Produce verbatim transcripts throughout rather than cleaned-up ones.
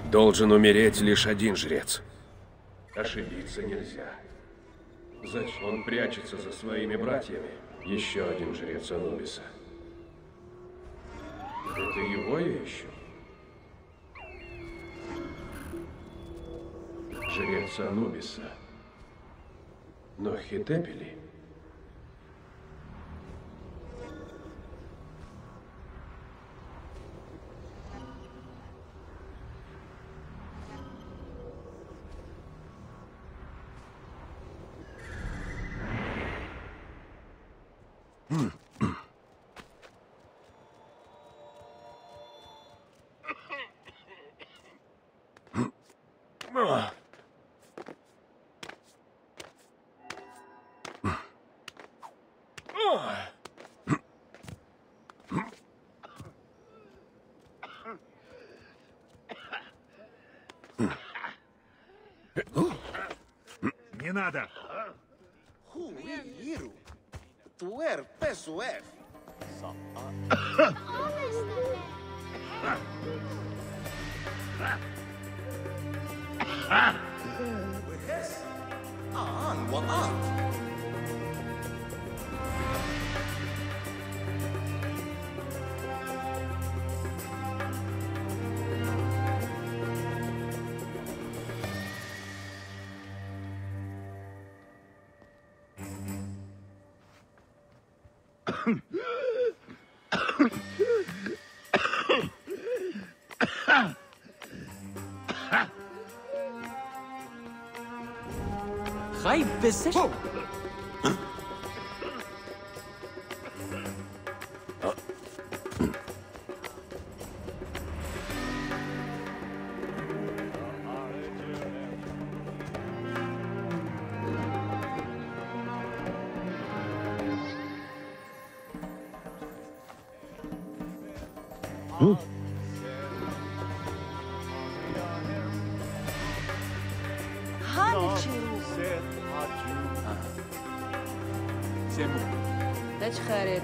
Должен умереть лишь один жрец. Ошибиться нельзя. Зачем он прячется за своими братьями? Еще один жрец Анубиса. Это его я ищу? Жрец Анубиса. Но Хитепели? Не надо! خايف بالسجن. ليش خارب؟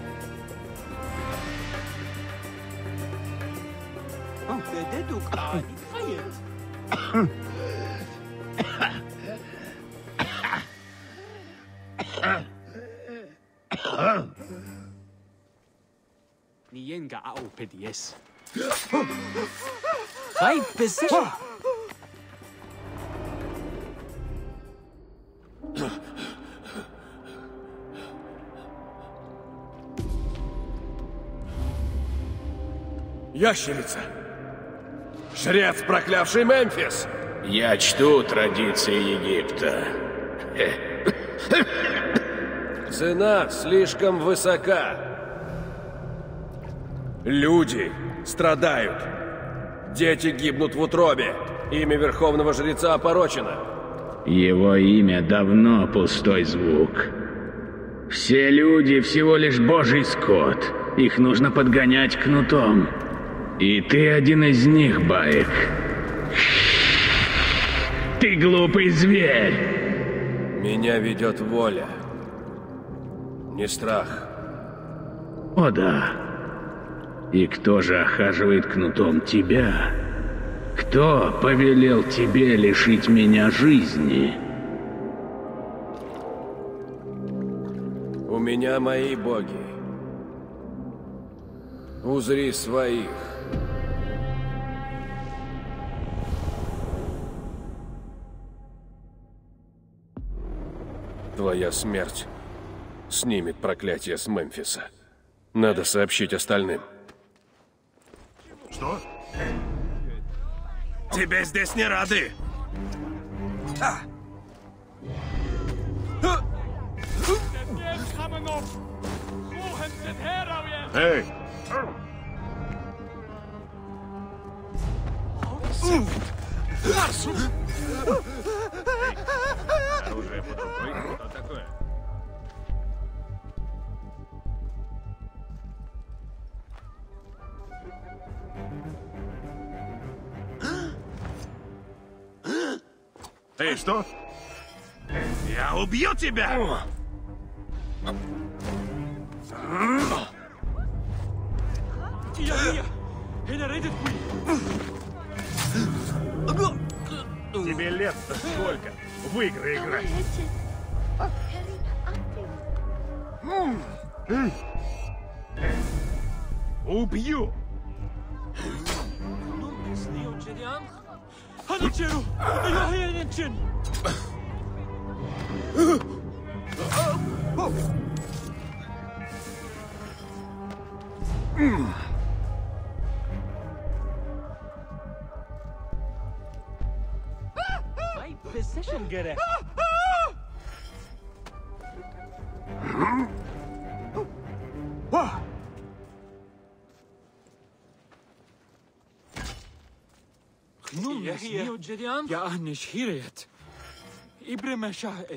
بددك عادي خيط. نينجا أو بديس. خايف بالسجن. Ящерица! Жрец, проклявший Мемфис! Я чту традиции Египта. Цена слишком высока. Люди страдают. Дети гибнут в утробе. Имя верховного жреца опорочено. Его имя давно пустой звук. Все люди всего лишь божий скот. Их нужно подгонять кнутом. И ты один из них, Баек. Ты глупый зверь. Меня ведет воля, не страх. О да. И кто же охаживает кнутом тебя? Кто повелел тебе лишить меня жизни? У меня мои боги. Узри своих. Твоя смерть снимет проклятие с Мемфиса. Надо сообщить остальным. Что? Тебе здесь не рады! Эй! Оружие под рукой? Что такое? Эй, что? Я убью тебя! Tia, Tia! Hina redet qui! Тебе лет-то сколько? В игры играть. Убью! هنتشرو إلهي هنتشن Right position gerek. يحيى يا أهني شهيريت إبرم شائف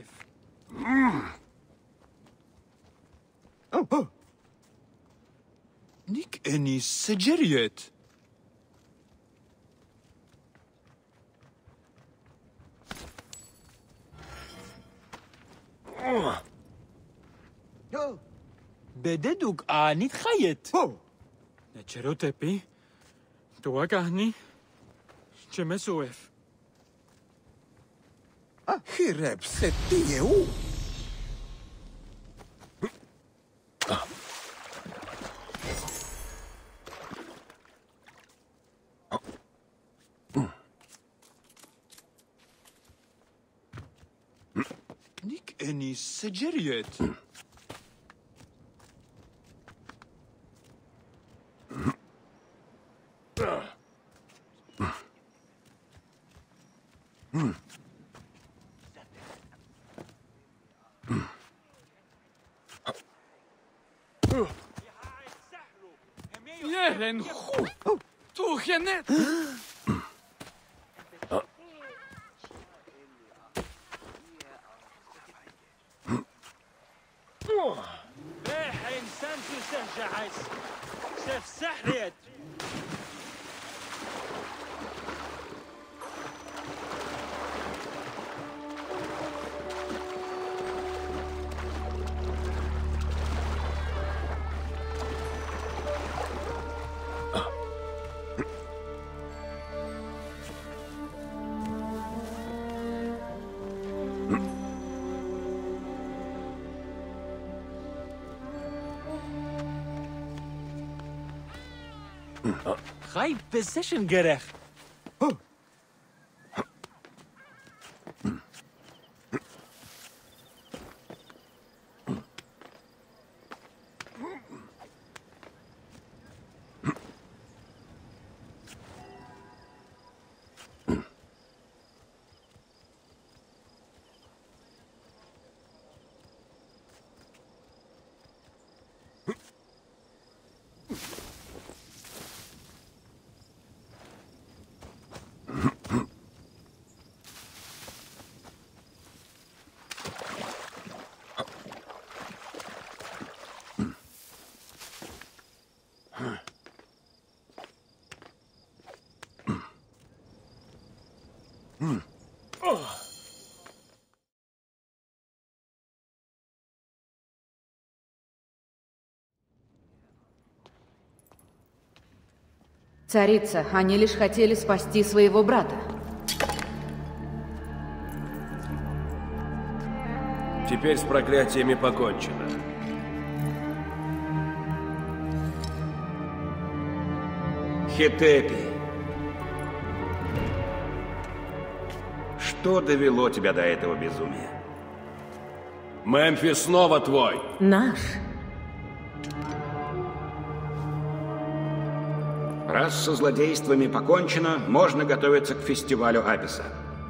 نيك أني سجريت بددوك آني تخيت نتشرو تبي توك أهني شمسوف Χειρέψε τι εού. نيك أني سجريت يهلن خو توخنت رايح انسان في سهجة عايز سيف سحريت خايب بوزيشن جرخ Царица, они лишь хотели спасти своего брата. Теперь с проклятиями покончено. Хетепи, что довело тебя до этого безумия? Мемфис снова твой. Наш. Раз со злодействами покончено, можно готовиться к фестивалю Аписа.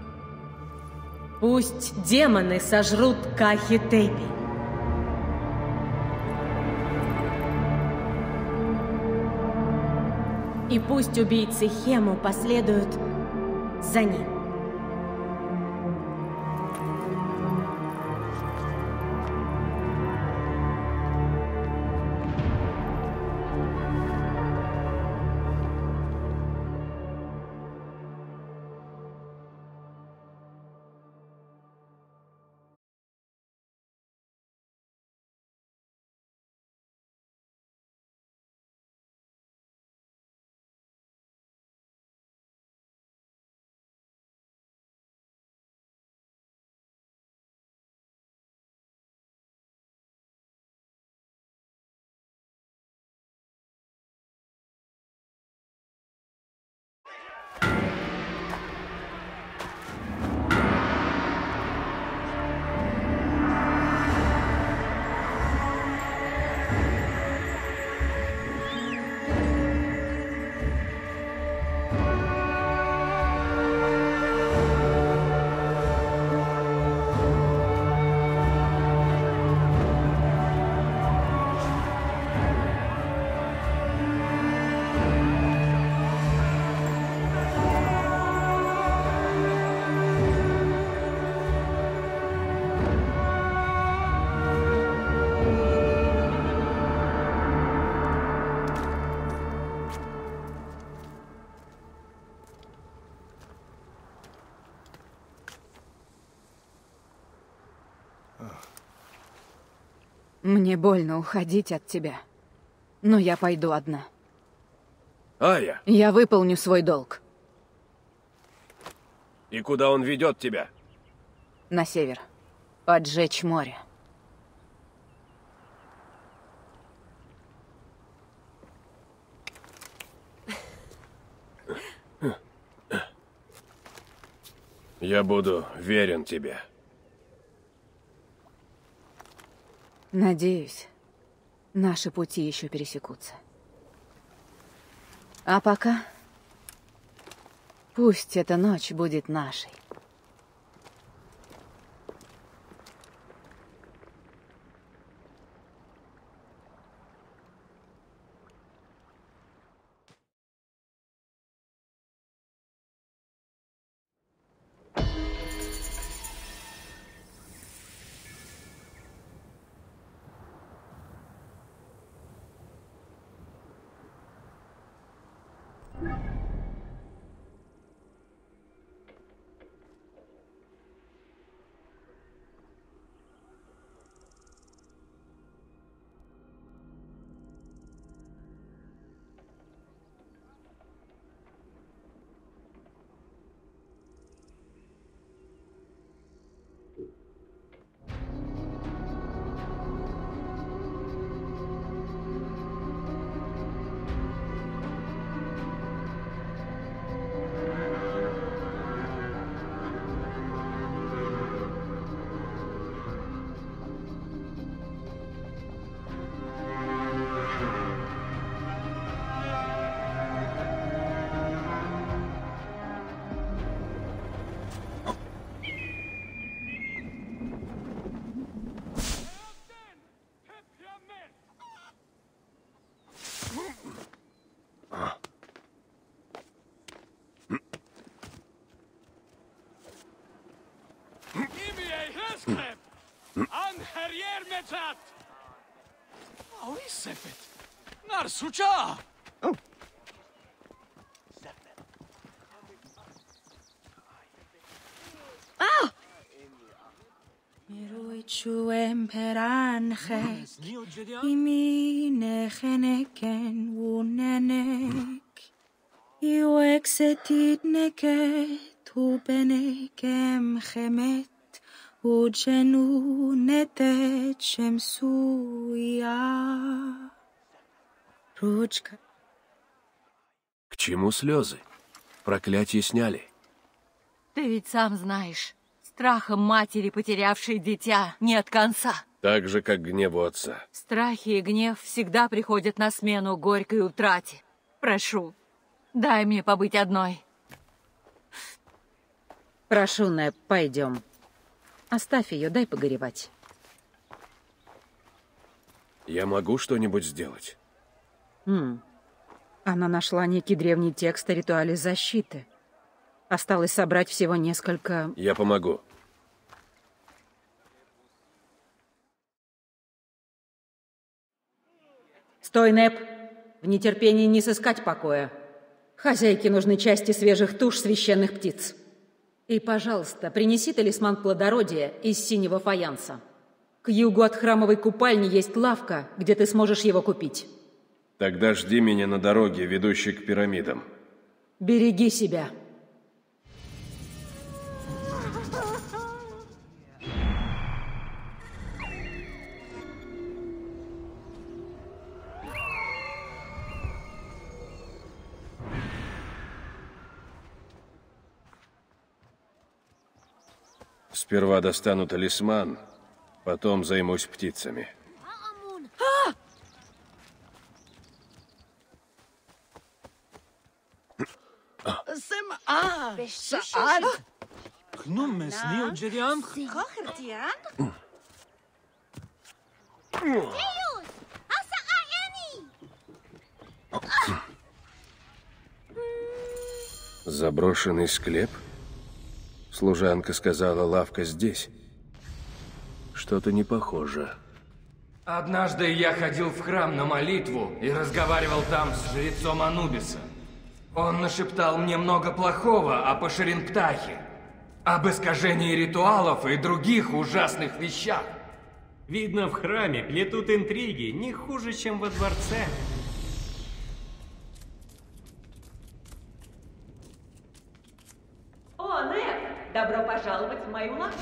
Пусть демоны сожрут Кахетепи. И пусть убийцы Хему последуют за ним. Мне больно уходить от тебя. Но я пойду одна. Ая! Я выполню свой долг. И куда он ведет тебя? На север. Поджечь море. Я буду верен тебе. Надеюсь, наши пути еще пересекутся. А пока пусть эта ночь будет нашей. Narsucha! Miruichu emperanche, imi necheneken unenek, iu exetit neke, tu benekem chemet, ujenu netet shemsuya. Ручка. К чему слезы? Проклятие сняли. Ты ведь сам знаешь, страхом матери, потерявшей дитя, нет конца. Так же, как гневу отца. Страхи и гнев всегда приходят на смену горькой утрате. Прошу, дай мне побыть одной. Прошу, Нэп, пойдем. Оставь ее, дай погоревать. Я могу что-нибудь сделать? Хм. Она нашла некий древний текст о ритуале защиты. Осталось собрать всего несколько... Я помогу. Стой, Нэп! В нетерпении не сыскать покоя. Хозяйке нужны части свежих туш священных птиц. И, пожалуйста, принеси талисман плодородия из синего фаянса. К югу от храмовой купальни есть лавка, где ты сможешь его купить. Тогда жди меня на дороге, ведущей к пирамидам. Береги себя. Сперва достану талисман, потом займусь птицами. Заброшенный склеп? Служанка сказала, лавка здесь. Что-то не похоже. Однажды я ходил в храм на молитву и разговаривал там с жрецом Анубиса. Он нашептал мне много плохого о Паширин-Птахе, об искажении ритуалов и других ужасных вещах. Видно, в храме плетут интриги не хуже, чем во дворце. О, Нет! Добро пожаловать в мою лавку.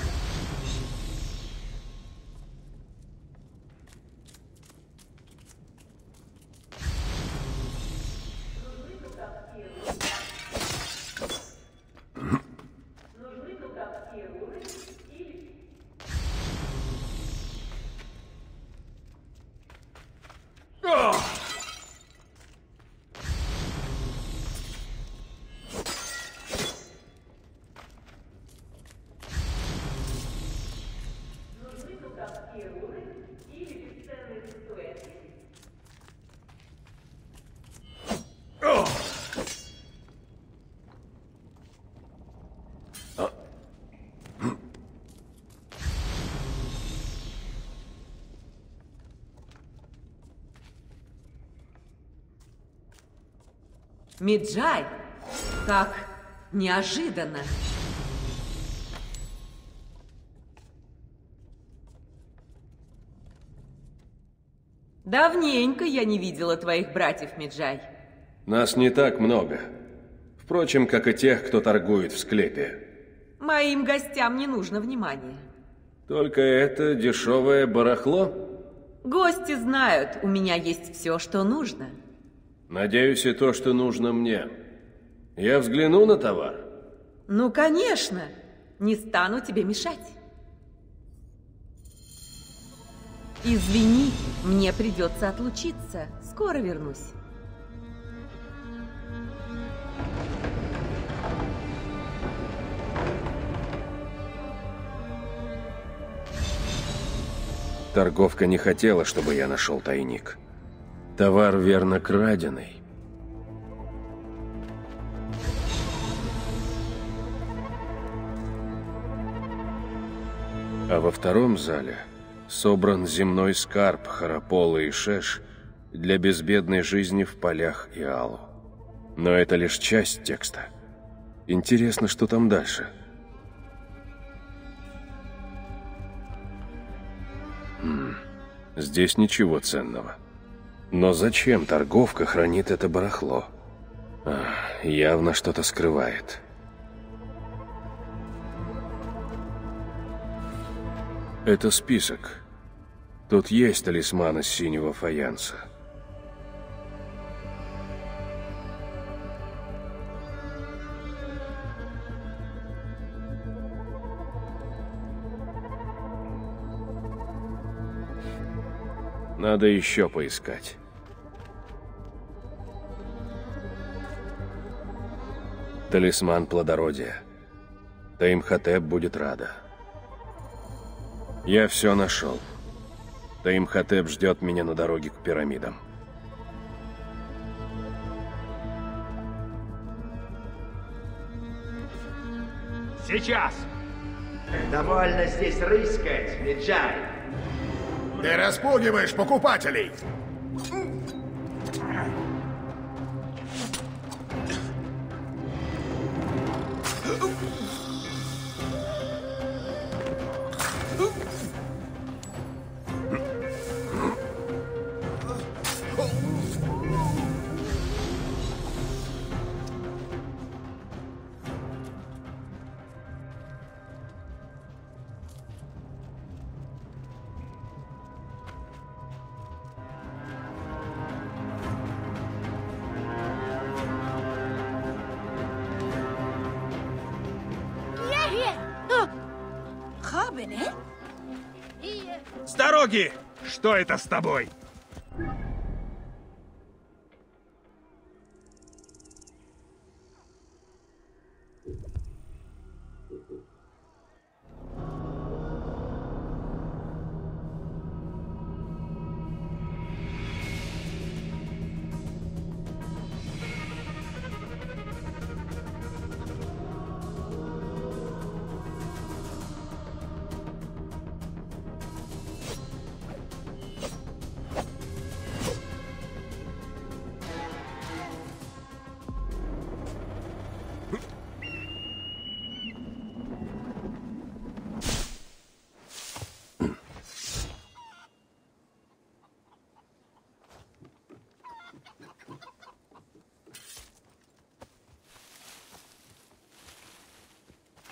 Меджай, как неожиданно. Давненько я не видела твоих братьев, Меджай. Нас не так много. Впрочем, как и тех, кто торгует в склепе. Моим гостям не нужно внимания. Только это дешевое барахло? Гости знают, у меня есть все, что нужно. Надеюсь, и то, что нужно мне. Я взгляну на товар? Ну, конечно. Не стану тебе мешать. Извини, мне придется отлучиться. Скоро вернусь. Торговка не хотела, чтобы я нашел тайник. Товар верно краденый. А во втором зале собран земной скарб Харапола и Шеш для безбедной жизни в полях Иалу. Но это лишь часть текста. Интересно, что там дальше. Хм, здесь ничего ценного. Но зачем торговка хранит это барахло? А, явно что-то скрывает. Это список. Тут есть талисман из синего фаянса. Надо еще поискать. Талисман плодородия. Таимхотеп будет рада. Я все нашел. Таимхотеп ждет меня на дороге к пирамидам. Сейчас! Довольно здесь рыскать, Меджай. Ты распугиваешь покупателей! С дороги! Что это с тобой?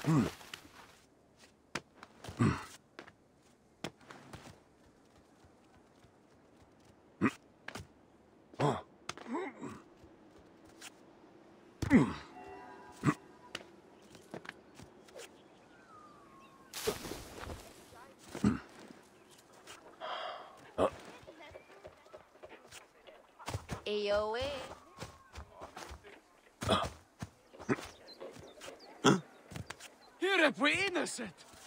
Here we innocent.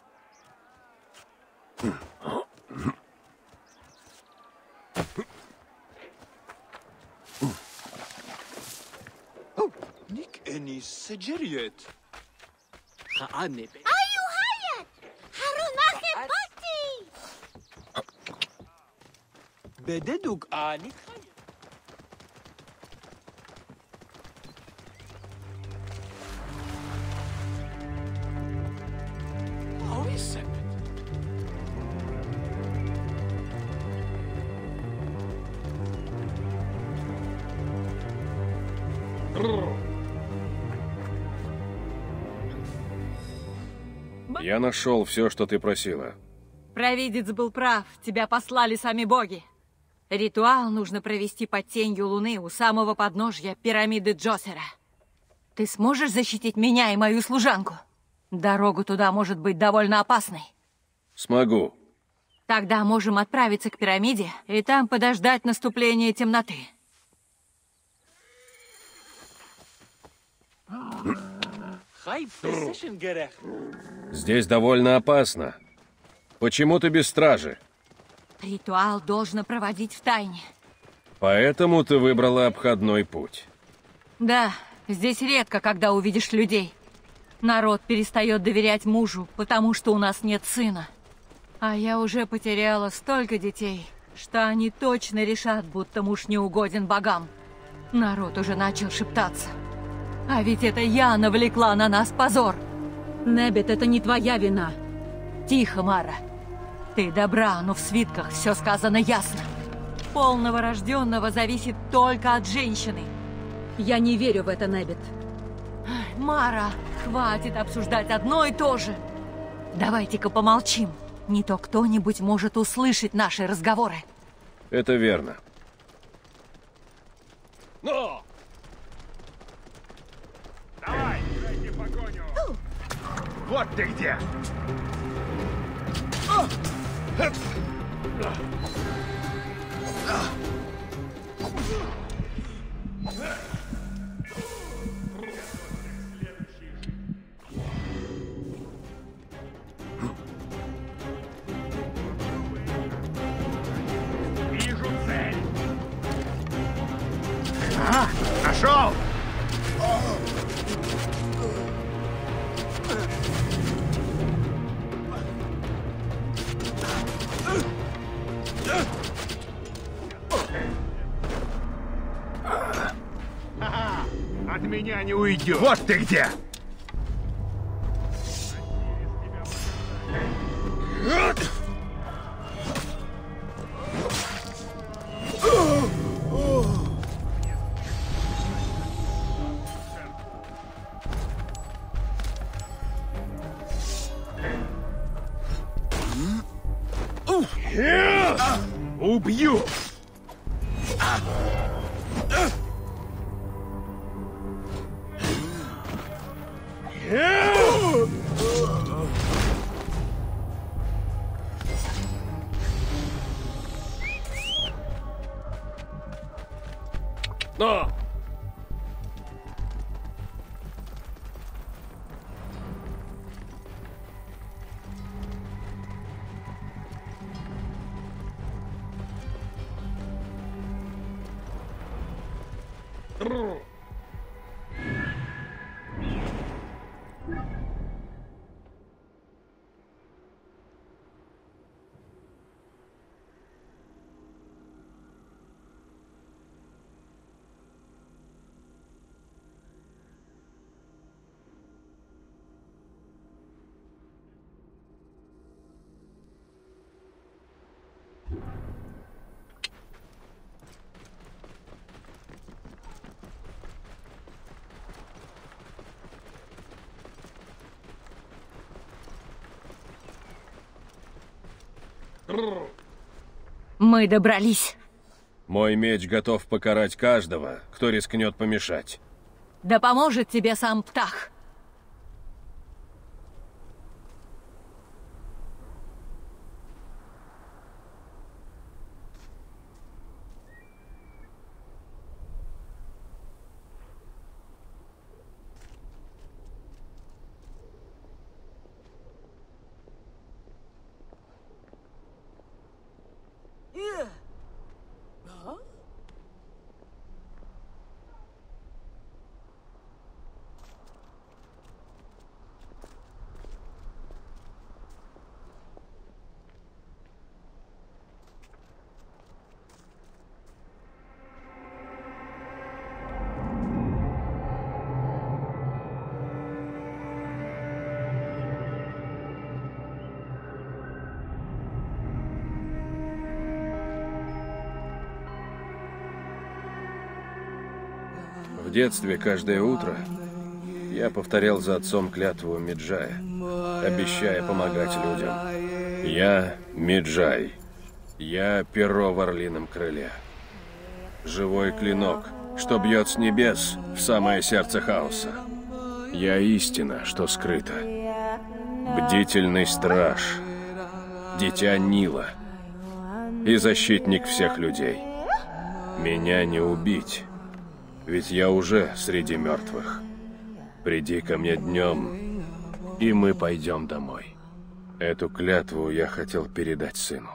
Nick Ennis Sejeriet. Anne. Ayu hayat! Harunache pati! Bededug ani. How is it? Я нашел все, что ты просила. Провидец был прав, тебя послали сами боги. Ритуал нужно провести под тенью луны у самого подножья пирамиды Джосера. Ты сможешь защитить меня и мою служанку? Дорога туда может быть довольно опасной. Смогу. Тогда можем отправиться к пирамиде и там подождать наступления темноты. Здесь довольно опасно. Почему ты без стражи? Ритуал должно проводить в тайне. Поэтому ты выбрала обходной путь. Да, здесь редко, когда увидишь людей. Народ перестает доверять мужу, потому что у нас нет сына. А я уже потеряла столько детей, что они точно решат, будто муж не угоден богам. Народ уже начал шептаться. А ведь это я навлекла на нас позор. Небет, это не твоя вина. Тихо, Мара. Ты добра, но в свитках все сказано ясно. Полного рожденного зависит только от женщины. Я не верю в это, Небет. Мара, хватит обсуждать одно и то же. Давайте-ка помолчим. Не то кто-нибудь может услышать наши разговоры. Это верно. Но! Давай, дайте погоню! Вот ты где! Вижу цель! А, нашел! От меня не уйдет. Вот ты где! Убью! Но! Мы добрались. Мой меч готов покарать каждого, кто рискнет помешать. Да поможет тебе сам Птах. В детстве каждое утро я повторял за отцом клятву Меджая, обещая помогать людям. Я Меджай. Я перо в орлином крыле. Живой клинок, что бьет с небес в самое сердце хаоса. Я истина, что скрыта. Бдительный страж. Дитя Нила. И защитник всех людей. Меня не убить. Ведь я уже среди мертвых. Приди ко мне днем, и мы пойдем домой. Эту клятву я хотел передать сыну.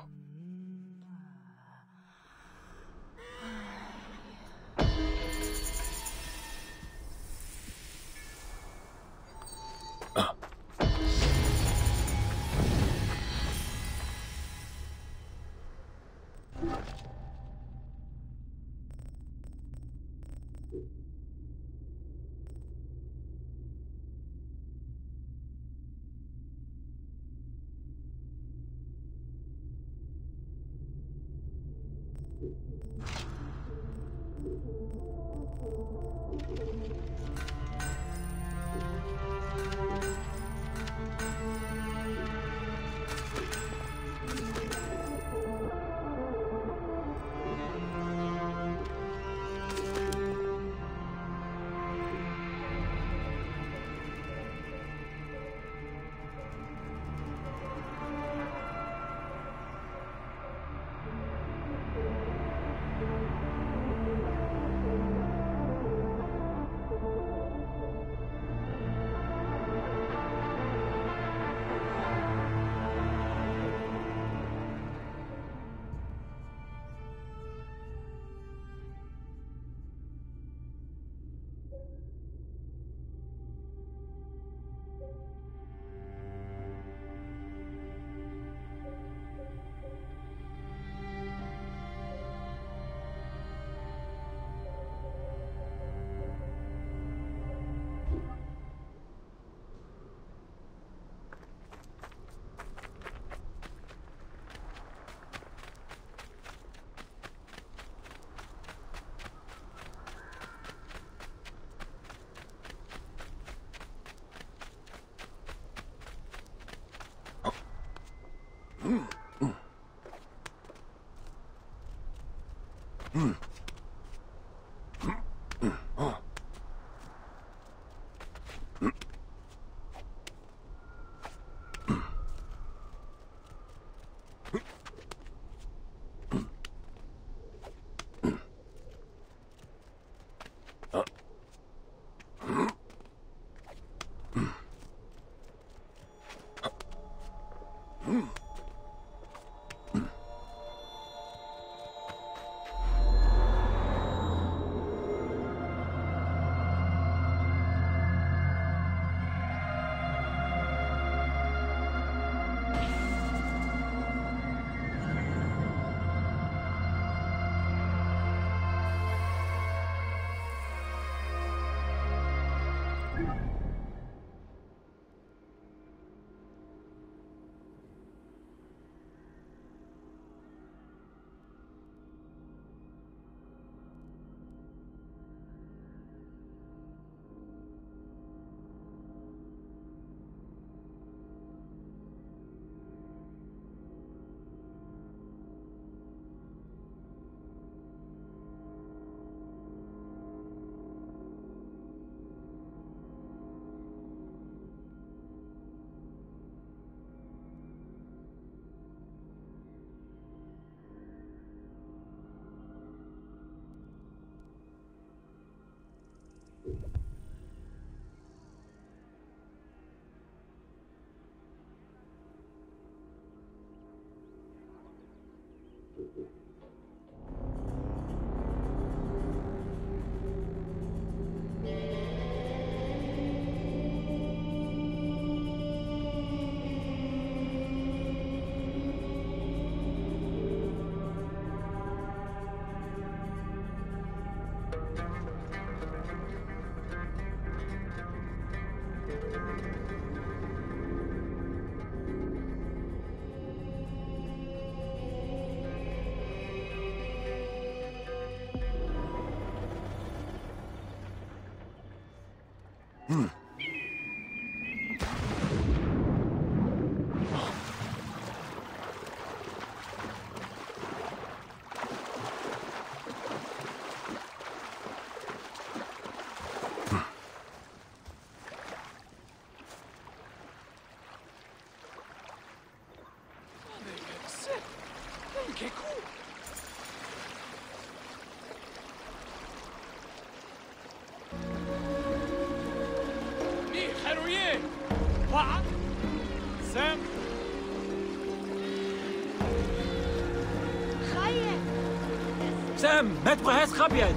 Sam, maître Hess Rabiet.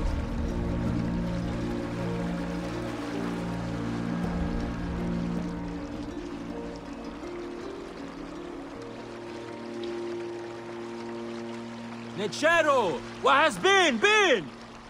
Nechero, what has been, been?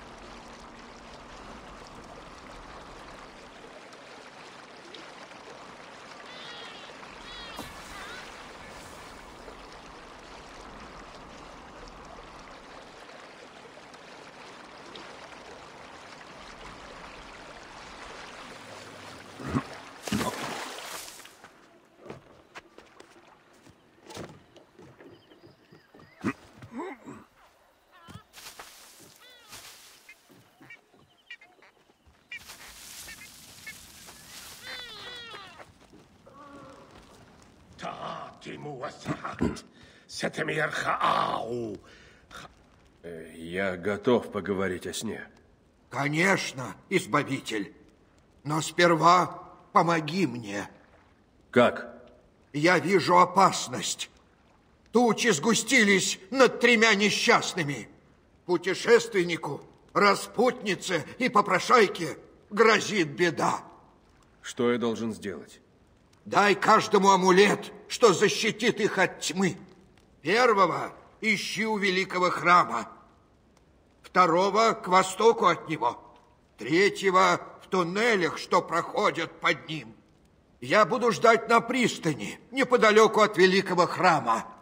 Я готов поговорить о сне. Конечно, Избавитель. Но сперва помоги мне. Как? Я вижу опасность. Тучи сгустились над тремя несчастными. Путешественнику, распутнице и попрошайке грозит беда. Что я должен сделать? Дай каждому амулет, что защитит их от тьмы. Первого ищи у великого храма. Второго к востоку от него. Третьего в туннелях, что проходят под ним. Я буду ждать на пристани, неподалеку от великого храма.